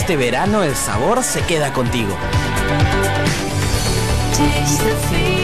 este verano el sabor se queda contigo. Taste the feeling.